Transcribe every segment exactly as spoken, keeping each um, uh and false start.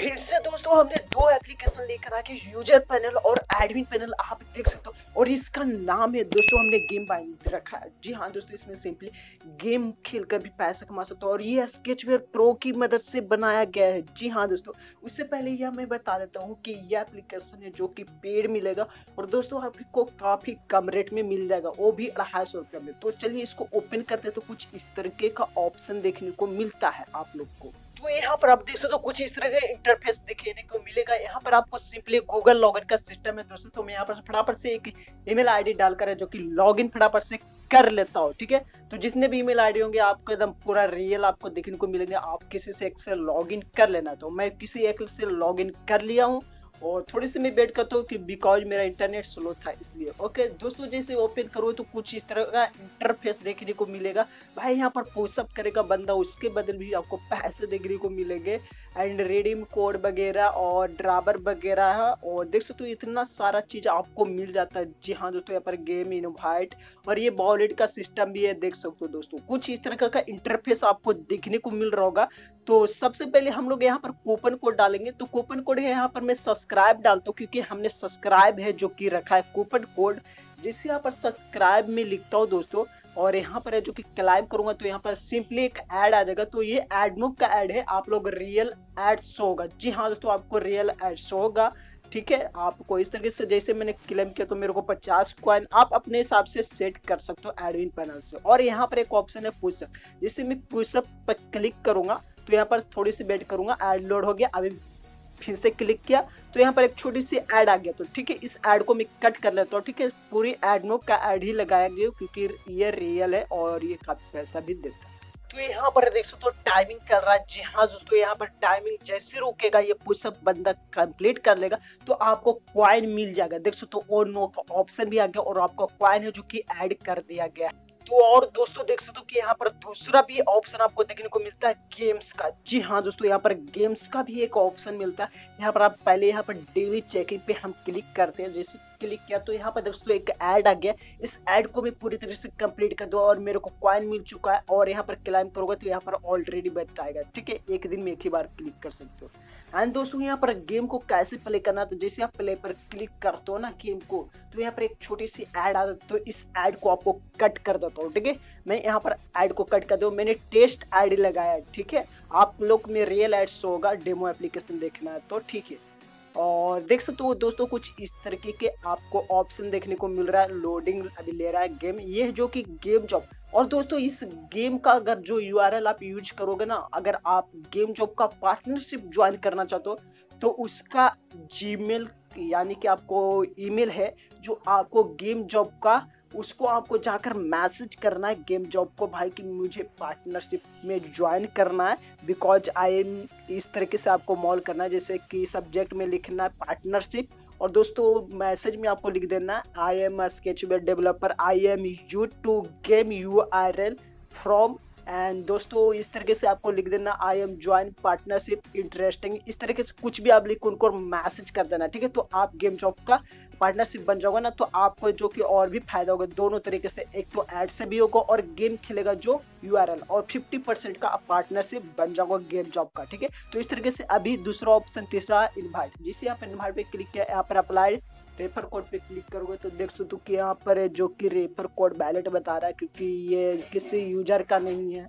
फिर से दोस्तों हमने दो एप्लीकेशन लेकर आके यूजर पैनल और एडमिन पैनल आप देख सकते हो और इसका नाम है दोस्तों हमने गेम बाइंड रखा है। जी हाँ दोस्तों, इसमें सिंपली गेम खेलकर भी पैसे कमा सकते हो और ये स्केचवेयर प्रो की मदद से बनाया गया है। जी हाँ दोस्तों, उससे पहले यह मैं बता देता हूँ कि यह एप्लीकेशन है जो कि पेड मिलेगा और दोस्तों आपको काफी कम रेट में मिल जाएगा, वो भी अढ़ाई सौ रुपये में। तो चलिए इसको ओपन करते हैं तो कुछ इस तरीके का ऑप्शन देखने को मिलता है आप लोग को। तो यहाँ पर आप देख सकते हो कुछ इस तरह का इंटरफेस देखने को मिलेगा। यहाँ पर आपको सिंपली गूगल लॉगिन का सिस्टम है दोस्तों, तो मैं यहाँ पर फटाफट से एक ईमेल आईडी डालकर है जो कि लॉगिन फटाफट से कर लेता हूँ। ठीक है, तो जितने भी ईमेल आईडी होंगे आपको एकदम पूरा रियल आपको देखने को मिलेंगे। आप किसी से एक से लॉगिन कर लेना, तो मैं किसी एक से लॉगिन कर लिया हूँ और थोड़ी सी मैं वेट करता हूँ कि बिकॉज मेरा इंटरनेट स्लो था इसलिए। ओके दोस्तों, जैसे ओपन करो तो कुछ इस तरह का इंटरफेस देखने को मिलेगा। भाई यहाँ पर पुशअप करेगा बंदा, उसके बदल भी आपको पैसे देखने को मिलेंगे एंड रिडीम कोड वगैरह और ड्राइवर वगैरह है और देख सकते हो इतना सारा चीज आपको मिल जाता है। जी हाँ दोस्तों, यहाँ पर गेम इनवाइट और ये वॉलेट का सिस्टम भी है, देख सकते हो दोस्तों कुछ इस तरह का इंटरफेस आपको देखने को मिल रहा होगा। तो सबसे पहले हम लोग यहाँ पर कूपन कोड डालेंगे, तो कूपन कोड है यहाँ पर मैं सब्सक्राइब डालता हूँ क्योंकि हमने सब्सक्राइब है जो कि रखा है कूपन कोड, जिसे यहाँ पर सब्सक्राइब में लिखता हूँ दोस्तों और यहाँ पर है जो कि क्लाइम करूंगा तो यहाँ पर सिंपली एक ऐड आ जाएगा। तो ये एडमोब का ऐड है, आप लोग रियल ऐड शो होगा। जी हाँ दोस्तों, आपको रियल ऐड शो होगा। ठीक है, आपको इस तरीके से जैसे मैंने क्लेम किया तो मेरे को पचास कॉइन आप अपने हिसाब से सेट कर सकते हो एडमिन पैनल से। और यहाँ पर एक ऑप्शन है पुशअप, जैसे मैं पुशअप पर क्लिक करूंगा तो यहाँ पर थोड़ी सी वेट करूंगा, ऐड लोड हो गया। अभी फिर से क्लिक किया तो यहाँ पर एक छोटी सी ऐड आ गया, तो ठीक है इस ऐड को मैं कट कर लेता हूँ। ठीक है, पूरी एडमोब का ऐड ही लगाया गया क्योंकि ये रियल है और ये काफी पैसा भी देता है। तो यहाँ पर देख सकते हो टाइमिंग कर रहा है। जी हाँ दोस्तों, यहाँ पर टाइमिंग जैसे रुकेगा ये पुशअप बंदा कंप्लीट कर लेगा तो आपको क्वाइन मिल जाएगा। देख सकते हो और नो का ऑप्शन भी आ गया और आपको क्वाइन है जो कि ऐड कर दिया गया है। तो और दोस्तों देख सकते हो कि यहाँ पर दूसरा भी ऑप्शन आपको देखने को मिलता है गेम्स का। जी हाँ दोस्तों, यहाँ पर गेम्स का भी एक ऑप्शन मिलता है। यहाँ पर आप पहले यहाँ पर डेली चेकिंग पे हम क्लिक करते हैं, जैसे क्लिक किया तो यहाँ पर दोस्तों एक ऐड आ गया। इस ऐड को मैं पूरी तरह से कंप्लीट कर दूं और मेरे को कॉइन मिल चुका है और यहाँ पर क्लाइम करूंगा तो यहाँ पर ऑलरेडी बताएगा। ठीक है, एक दिन में एक ही बार क्लिक कर सकते हो। एंड दोस्तों यहाँ पर गेम को कैसे प्ले करना, तो जैसे आप प्ले पर क्लिक करते हो ना गेम को तो यहाँ पर एक छोटी सी ऐड आ जाती, तो इस ऐड को आपको कट कर देता हूँ। ठीक है, मैं यहाँ पर ऐड को कट कर दूँ, मैंने टेस्ट आईडी लगाया है। ठीक है, आप लोग में रियल ऐड शो होगा, डेमो एप्लीकेशन देखना है तो ठीक है। और देख सकते हो दोस्तों कुछ इस तरीके के आपको ऑप्शन देखने को मिल रहा है। लोडिंग अभी ले रहा है गेम, ये जो कि गेम जॉब। और दोस्तों इस गेम का अगर जो यूआरएल आप यूज करोगे ना, अगर आप गेम जॉब का पार्टनरशिप ज्वाइन करना चाहते हो तो उसका जीमेल यानी कि आपको ईमेल है जो आपको गेम जॉब का, उसको आपको जाकर मैसेज करना है गेम जॉब को भाई कि मुझे पार्टनरशिप में ज्वाइन करना है बिकॉज आई एम, इस तरीके से आपको मॉल करना है जैसे कि सब्जेक्ट में लिखना है पार्टनरशिप और दोस्तों मैसेज में आपको लिख देना I am sketchware developer, I am you two game U R L from and दोस्तों इस तरीके से आपको लिख देना I am join partnership interesting, इस तरीके से कुछ भी आप लिख उनको मैसेज कर देना। ठीक है, तो आप गेम जॉब का पार्टनरशिप बन जाओगे ना तो आपको जो कि और भी फायदा होगा दोनों तरीके से, एक तो ऐड से भी होगा और गेम खेलेगा जो यूआरएल और फिफ्टी परसेंट का पार्टनरशिप बन जाओगा गेम जॉब का। ठीक है, तो इस तरीके से अभी दूसरा ऑप्शन तीसरा इनवाइट, जिसे यहाँ पर इनवाइट पे क्लिक किया, यहाँ पर अप्लाई रेफर कोड पे क्लिक करोगे तो देख सकते हो कि यहाँ पर जो कि रेफर कोड वैलिड बता रहा है क्योंकि ये किसी यूजर का नहीं है।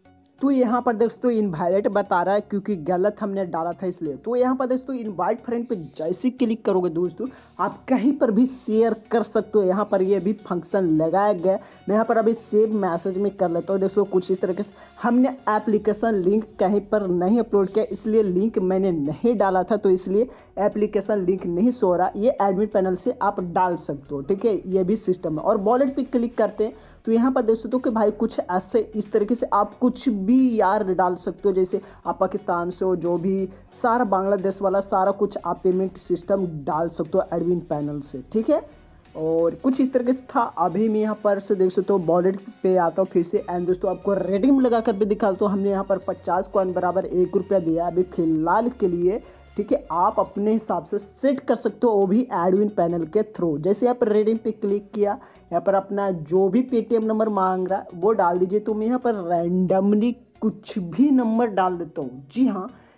तो यहाँ पर दोस्तों इनवाइट बता रहा है क्योंकि गलत हमने डाला था इसलिए। तो यहाँ पर दोस्तों इनवाइट फ्रेंड पे जैसे क्लिक करोगे दोस्तों आप कहीं पर भी शेयर कर सकते हो। यहाँ पर ये भी फंक्शन लगाया गया। मैं यहाँ पर अभी सेव मैसेज में कर लेता हूँ। दोस्तों कुछ इस तरीके से हमने एप्लीकेशन लिंक कहीं पर नहीं अपलोड किया इसलिए लिंक मैंने नहीं डाला था, तो इसलिए एप्लीकेशन लिंक नहीं सो रहा। ये एडमिन पैनल से आप डाल सकते हो। ठीक है, ये भी सिस्टम है। और वॉलेट पे क्लिक करते हैं तो यहाँ पर देख सकते हो कि भाई कुछ ऐसे इस तरीके से आप कुछ भी यार डाल सकते हो, जैसे आप पाकिस्तान से हो जो भी सारा बांग्लादेश वाला सारा कुछ आप पेमेंट सिस्टम डाल सकते हो एडमिन पैनल से। ठीक है, और कुछ इस तरीके से था। अभी मैं यहाँ पर से देख सकते हो वॉलेट पे आता हूँ फिर से एंड दोस्तों आपको रेडिंग लगा कर भी दिखा तो हमने यहाँ पर पचास कॉइन बराबर एक रुपया दिया अभी फिलहाल के लिए। ठीक है, आप अपने हिसाब से सेट कर सकते हो वो भी एडमिन पैनल के थ्रू। जैसे आप रेडिंग पे क्लिक किया, यहाँ पर अपना जो भी पेटीएम नंबर मांग रहा है वो डाल दीजिए। तो मैं यहाँ पर रैंडमली कुछ भी नंबर डाल देता हूँ। जी हाँ,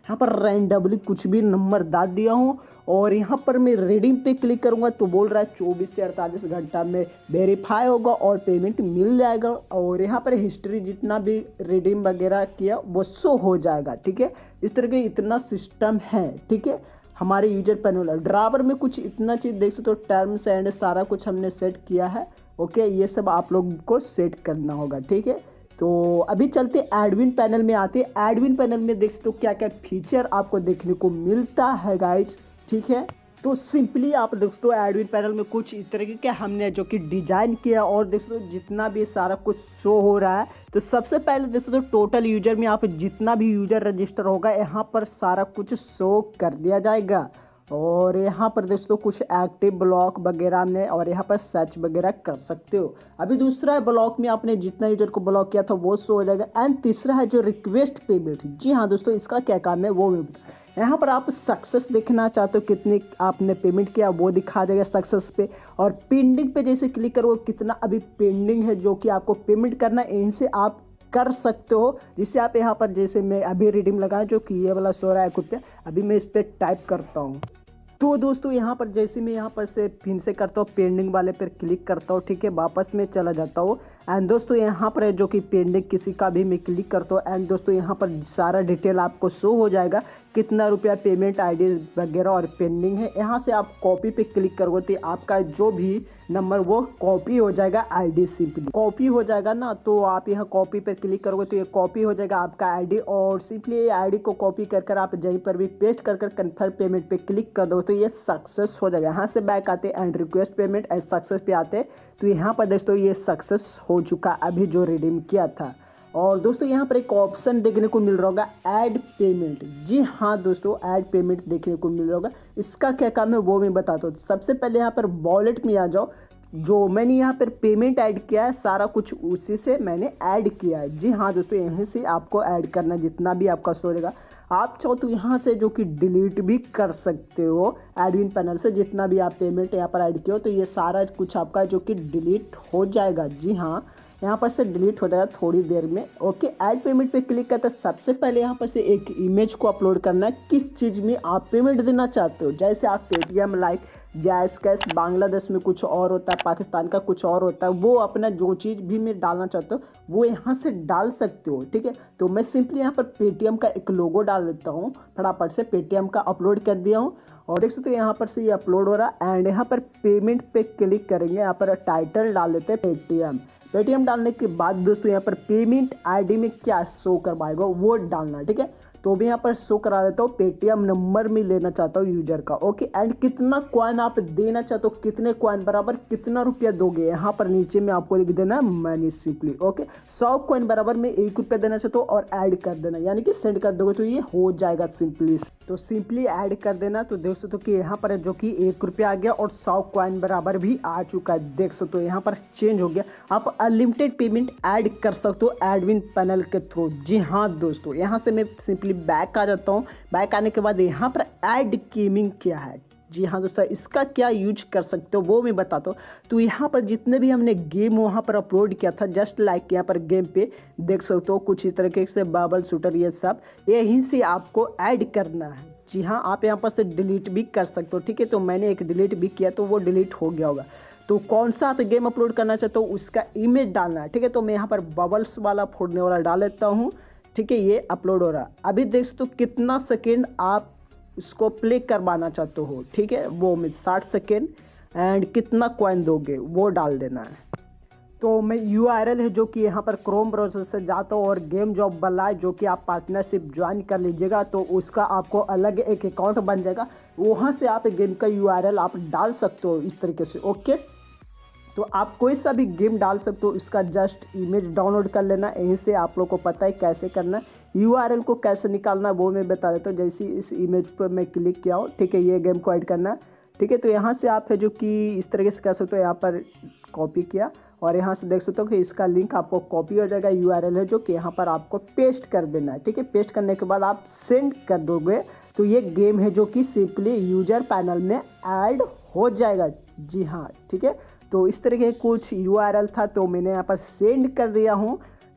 यहाँ पर रैंडमली कुछ भी नंबर डाल दिया हूँ और यहाँ पर मैं रिडीम पे क्लिक करूँगा तो बोल रहा है चौबीस से अड़तालीस घंटा में वेरीफाई होगा और पेमेंट मिल जाएगा। और यहाँ पर हिस्ट्री जितना भी रिडीम वगैरह किया वो शो हो जाएगा। ठीक है, इस तरह के इतना सिस्टम है। ठीक है, हमारे यूजर पैनल ड्राइवर में कुछ इतना चीज़ देख सकते हो, टर्म्स एंड सारा कुछ हमने सेट किया है। ओके, ये सब आप लोग को सेट करना होगा। ठीक है, तो अभी चलते एडमिन पैनल में आते हैं। एडमिन पैनल में देख सकते हो क्या क्या फीचर आपको देखने को मिलता है गाइज। ठीक है, तो सिंपली आप देख सकते हो एडमिन पैनल में कुछ इस तरीके के हमने जो कि डिजाइन किया और देख सकते हो जितना भी सारा कुछ शो हो रहा है। तो सबसे पहले देख सकते हो टोटल यूजर में आप जितना भी यूजर रजिस्टर होगा यहाँ पर सारा कुछ शो कर दिया जाएगा। और यहाँ पर देख सकते हो कुछ एक्टिव ब्लॉक वगैरह में और यहाँ पर सर्च वगैरह कर सकते हो। अभी दूसरा है ब्लॉक में आपने जितना यूजर को ब्लॉक किया था वो शो हो जाएगा। एंड तीसरा है जो रिक्वेस्ट पेमेंट। जी हाँ दोस्तों, इसका क्या काम है वो भी यहाँ पर आप सक्सेस देखना चाहते हो, कितने आपने पेमेंट किया वो दिखा जाएगा सक्सेस पे। और पेंडिंग पे जैसे क्लिक करो कितना अभी पेंडिंग है जो कि आपको पेमेंट करना है, यहीं से आप कर सकते हो। जिससे आप यहाँ पर जैसे मैं अभी रिडीम लगाया जो कि ये वाला सो रहा है एक रुपया, अभी मैं इस पर टाइप करता हूँ। तो दोस्तों यहाँ पर जैसे मैं यहाँ पर से फिर से करता हूँ पेंडिंग वाले पर क्लिक करता हूँ। ठीक है, वापस में चला जाता हूँ। एंड दोस्तों यहाँ पर है जो कि पेंडिंग किसी का भी मैं क्लिक करता हूँ। एंड दोस्तों यहाँ पर सारा डिटेल आपको शो हो जाएगा, कितना रुपया पेमेंट आईडी वगैरह और पेंडिंग है। यहाँ से आप कॉपी पे क्लिक करोगे तो आपका जो भी नंबर वो कॉपी हो जाएगा, आईडी सिंपली कॉपी हो जाएगा ना। तो आप यहाँ कॉपी पे क्लिक करोगे तो ये कॉपी हो जाएगा आपका आईडी और सिंपली ये आईडी को कॉपी कर कर आप जहीं पर भी पेस्ट कर कर कन्फर्म पेमेंट पे क्लिक कर दो तो ये सक्सेस हो जाएगा। यहाँ से बैक आते and request payment and success पे आते तो यहाँ पर दोस्तों ये सक्सेस हो चुका अभी जो रिडीम किया था। और दोस्तों यहाँ पर एक ऑप्शन देखने को मिल रहा होगा ऐड पेमेंट। जी हाँ दोस्तों, ऐड पेमेंट देखने को मिल रहा होगा। इसका क्या काम है वो मैं बताता हूँ। सबसे पहले यहाँ पर वॉलेट में आ जाओ। जो मैंने यहाँ पर पेमेंट ऐड किया है सारा कुछ उसी से मैंने ऐड किया है। जी हाँ दोस्तों, यहीं से आपको ऐड करना जितना भी आपका शो रहेगा। आप चाहो तो यहाँ से जो कि डिलीट भी कर सकते हो एडमिन पैनल से, जितना भी आप पेमेंट यहाँ पर ऐड किया हो तो ये सारा कुछ आपका जो कि डिलीट हो जाएगा। जी हाँ, यहाँ पर से डिलीट हो जाएगा थोड़ी देर में। ओके, ऐड पेमेंट पे क्लिक करते हैं। सबसे पहले यहाँ पर से एक इमेज को अपलोड करना है, किस चीज़ में आप पेमेंट देना चाहते हो। जैसे आप Paytm, like JazzCash, Bangladesh में कुछ और होता है, पाकिस्तान का कुछ और होता है, वो अपना जो चीज़ भी मैं डालना चाहता हूँ वो यहाँ से डाल सकते हो। ठीक है, तो मैं सिंपली यहाँ पर पेटीएम का एक लोगो डाल देता हूँ, फटाफट से पेटीएम का अपलोड कर दिया हूँ। और देख सकते हो यहाँ पर से ये अपलोड हो रहा है। एंड यहाँ पर पेमेंट पे क्लिक करेंगे, यहाँ पर टाइटल डाल देते हैं पेटीएम। पेटीएम डालने के बाद दोस्तों यहाँ पर पेमेंट आईडी में क्या शो करवाएगा वो डालना। ठीक है, तो भी यहाँ पर शो करा देता हूँ। पेटीएम नंबर में लेना चाहता हूँ यूजर का। ओके, एंड कितना कॉइन आप देना चाहते हो, कितने कॉइन बराबर कितना रुपया दोगे, यहाँ पर नीचे में आपको लिख देना है मनी सिंपली। ओके, सौ कॉइन बराबर में एक रुपया देना चाहते हो और ऐड कर देना, यानी कि सेंड कर दोगे तो ये हो जाएगा सिंपली। तो सिंपली ऐड कर देना। तो देख सकते हो कि यहाँ पर जो कि एक रुपया आ गया और सौ कॉइन बराबर भी आ चुका है। देख सकते हो यहाँ पर चेंज हो गया। आप अनलिमिटेड पेमेंट ऐड कर सकते हो एडमिन पैनल के थ्रू। जी हाँ दोस्तों, यहाँ से मैं सिंपली बैक आ जाता हूँ। बैक आने के बाद यहाँ पर ऐड गेमिंग क्या है। जी हाँ दोस्तों, इसका क्या यूज कर सकते हो वो मैं बताता हूँ। तो यहाँ पर जितने भी हमने गेम वहाँ पर अपलोड किया था, जस्ट लाइक यहाँ पर गेम पे देख सकते हो कुछ इस तरीके से बबल शूटर ये सब यहीं से आपको ऐड करना है। जी हाँ, आप यहाँ पर से डिलीट भी कर सकते हो। ठीक है, तो मैंने एक डिलीट भी किया तो वो डिलीट हो गया होगा। तो कौन सा आप गेम अपलोड करना चाहते हो उसका इमेज डालना है। ठीक है, तो मैं यहाँ पर बबल्स वाला फोड़ने वाला डाल लेता हूँ। ठीक है, ये अपलोड हो रहा है। अभी देख सकते हो कितना सेकेंड आप इसको प्ले करवाना चाहते हो। ठीक है, वो में साठ सेकेंड एंड कितना कॉइन दोगे वो डाल देना है। तो मैं यू आर एल है जो कि यहाँ पर क्रोम ब्राउज़र से जाता हूँ और गेम जॉब वाला है जो कि आप पार्टनरशिप ज्वाइन कर लीजिएगा तो उसका आपको अलग एक अकाउंट बन जाएगा। वहाँ से आप गेम का यू आर एल आप डाल सकते हो इस तरीके से। ओके, तो आप कोई सा भी गेम डाल सकते हो, इसका जस्ट इमेज डाउनलोड कर लेना। यहीं से आप लोग को पता है कैसे करना है, यू आर एल को कैसे निकालना वो मैं बता देता हूँ। जैसे इस इमेज पर मैं क्लिक किया हूँ, ठीक है, ये गेम को ऐड करना है। ठीक है, तो यहाँ से आप है जो कि इस तरीके से कर सकते हो। यहाँ पर कॉपी किया और यहाँ से देख सकते हो कि इसका लिंक आपको कॉपी हो जाएगा। यू आर एल है जो कि यहाँ पर आपको पेस्ट कर देना है। ठीक है, पेस्ट करने के बाद आप सेंड कर दोगे तो ये गेम है जो कि सिंपली यूजर पैनल में ऐड हो जाएगा। जी हाँ, ठीक है, तो इस तरह के कुछ यू आर एल था तो मैंने यहाँ पर सेंड कर दिया हूँ।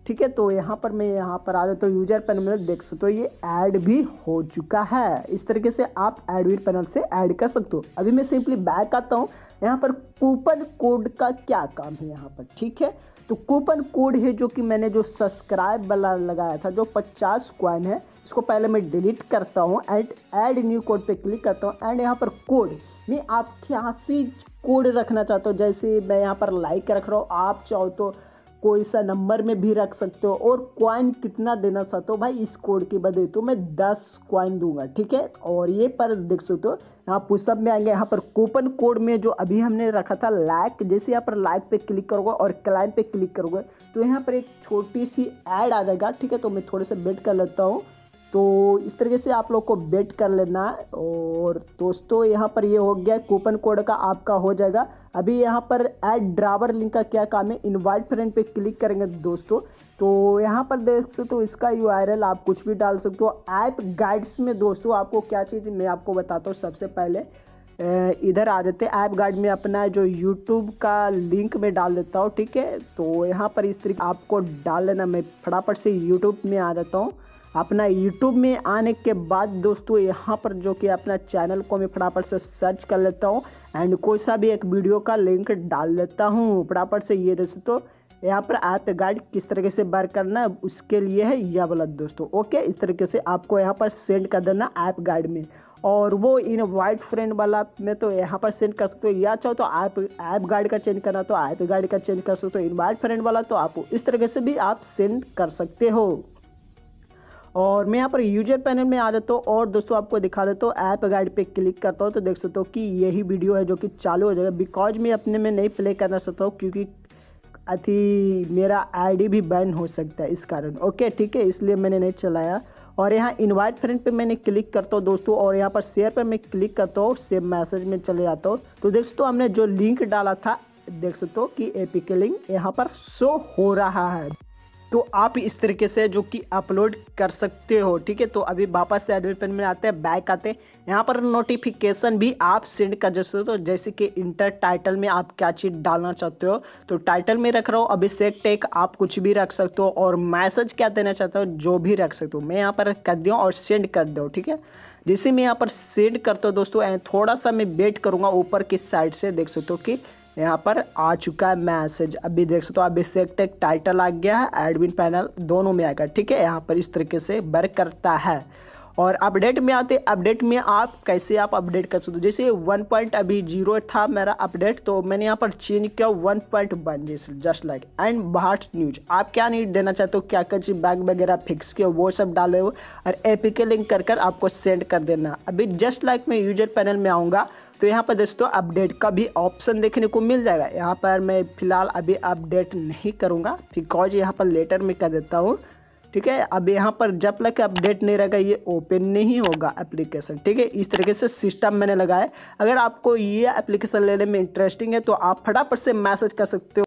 ठीक है। तो यहाँ पर मैं यहाँ पर आ जाता हूँ यूजर पैनल में, देख सकते हो ये ऐड भी हो चुका है। इस तरीके से आप एडमिन पैनल से ऐड कर सकते हो। अभी मैं सिंपली बैक आता हूँ। यहाँ पर कूपन कोड का क्या काम है यहाँ पर, ठीक है। तो कूपन कोड है जो कि मैंने जो सब्सक्राइब वाला लगाया था, जो पचास कॉइन है, इसको पहले मैं डिलीट करता हूँ एंड ऐड न्यू कोड पे क्लिक करता हूँ। एंड यहाँ पर कोड मैं आप क्या सी कोड रखना चाहता हूँ, जैसे मैं यहाँ पर लाइक रख रहा हूँ, आप चाहो तो कोई सा नंबर में भी रख सकते हो। और कॉइन कितना देना चाहते हो भाई इस कोड के बदले, तो मैं दस कॉइन दूंगा, ठीक है। और ये पर देख सकते हो यहाँ पुशअप में आएंगे, यहाँ पर कूपन कोड में जो अभी हमने रखा था लाइक, जैसे यहाँ पर लाइक पे क्लिक करोगे और क्लाइम पे क्लिक करोगे तो यहाँ पर एक छोटी सी ऐड आ जाएगा, ठीक है। तो मैं थोड़े से वेट कर लेता हूँ। तो इस तरीके से आप लोग को वेट कर लेना। और दोस्तों यहाँ पर ये हो गया कूपन कोड का आपका हो जाएगा। अभी यहाँ पर ऐड ड्राइवर लिंक का क्या काम है, इनवाइट फ्रेंड पे क्लिक करेंगे दोस्तों, तो यहाँ पर देख सकते हो इसका यूआरएल आप कुछ भी डाल सकते हो। ऐप गाइड्स में दोस्तों आपको क्या चीज़ मैं आपको बताता हूँ। सबसे पहले इधर आ जाते हैं ऐप गाइड में, अपना जो यूट्यूब का लिंक में डाल देता हूँ, ठीक है। तो यहाँ पर इस तरीके आपको डाल लेना। मैं फटाफट से यूट्यूब में आ जाता हूँ। अपना यूट्यूब में आने के बाद दोस्तों यहाँ पर जो कि अपना चैनल को मैं फटाफट से सर्च कर लेता हूँ एंड कोई सा भी एक वीडियो का लिंक डाल देता हूँ फटाफट से। ये दोस्तों तो यहाँ पर ऐप गाइड किस तरीके से बार करना है उसके लिए है यह वाला दोस्तों, ओके। इस तरीके से आपको यहाँ पर सेंड कर देना ऐप गाइड में। और वो इन वाइट फ्रेंड वाला में तो यहाँ पर सेंड कर सकते हो, या चाहो तो ऐप ऐप गाइड का चेंज करना तो ऐप गाइड का चेंज कर सकते हो। इन वाइट फ्रेंड वाला तो आपको इस तरीके से भी आप सेंड कर सकते हो। और मैं यहाँ पर यूजर पैनल में आ जाता हूँ और दोस्तों आपको दिखा देता हूँ ऐप गाइड पे क्लिक करता हूँ तो देख सकते हो कि यही वीडियो है जो कि चालू हो जाएगा। बिकॉज मैं अपने में नहीं प्ले करना चाहता हूँ क्योंकि अथी मेरा आईडी भी बैन हो सकता है इस कारण, ओके ठीक है, इसलिए मैंने नहीं चलाया। और यहाँ इनवाइट फ्रेंड पे मैंने क्लिक करता हूँ दोस्तों और यहाँ पर शेयर पर मैं क्लिक करता हूँ, सेव मैसेज में चले जाता हूँ। तो देख सकते हो हमने जो लिंक डाला था देख सकते हो कि एपीक लिंक यहाँ पर शो हो रहा है। तो आप इस तरीके से जो कि अपलोड कर सकते हो, ठीक है। तो अभी वापस से एडमिन पैनल में आते हैं, बैक आते हैं। यहाँ पर नोटिफिकेशन भी आप सेंड कर सकते हो, तो जैसे कि इंटर टाइटल में आप क्या चीज़ डालना चाहते हो तो टाइटल में रख रहा हूँ अभिषेक टेक, आप कुछ भी रख सकते हो। और मैसेज क्या देना चाहते हो जो भी रख सकते हो। मैं यहाँ पर कर दूँ और सेंड कर दो, ठीक है। जैसे मैं यहाँ पर सेंड करता हूँ दोस्तों, थोड़ा सा मैं वेट करूँगा, ऊपर की साइड से देख सकते हो कि यहाँ पर आ चुका है मैसेज। अभी देख सकते हो अभिषेक टेक टाइटल आ गया है, एडमिन पैनल दोनों में आएगा, ठीक है। यहाँ पर इस तरीके से वर्क करता है। और अपडेट में आते, अपडेट में आप कैसे आप अपडेट कर सकते हो। जैसे वन पॉइंट अभी जीरो था मेरा अपडेट, तो मैंने यहाँ पर चेंज किया वन पॉइंट वन जैसे जस्ट लाइक। एंड बाहर न्यूज आप क्या न्यूज देना चाहते हो, क्या क्या चीज़ बैग वगैरह फिक्स किया वो सब डाले हो और एपीक लिंक कर कर आपको सेंड कर देना। अभी जस्ट लाइक मैं यूजर पैनल में आऊँगा तो यहाँ पर दोस्तों अपडेट का भी ऑप्शन देखने को मिल जाएगा। यहाँ पर मैं फिलहाल अभी अपडेट नहीं करूँगा बिकॉज यहाँ पर लेटर में कर देता हूँ, ठीक है। अब यहाँ पर जब तक अपडेट नहीं रहेगा ये ओपन नहीं होगा एप्लीकेशन, ठीक है। इस तरीके से सिस्टम मैंने लगाया। अगर आपको ये एप्लीकेशन लेने में इंटरेस्टिंग है तो आप फटाफट से मैसेज कर सकते हो।